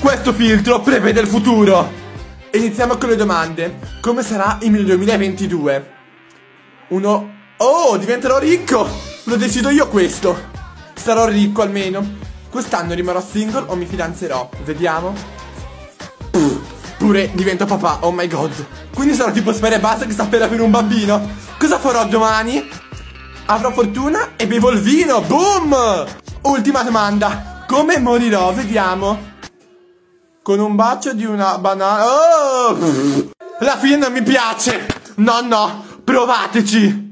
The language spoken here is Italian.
Questo filtro prevede il futuro. Iniziamo con le domande. Come sarà il 2022? Oh, diventerò ricco! Lo decido io questo. Sarò ricco almeno. Quest'anno rimarrò single o mi fidanzerò? Vediamo. Pure divento papà, oh my god. Quindi sarò tipo Sfera Ebbasta che sta per avere un bambino. Cosa farò domani? Avrò fortuna e bevo il vino, boom! Ultima domanda. Come morirò? Vediamo. Con un bacio di una banana. Oh! La fine non mi piace. No, provateci.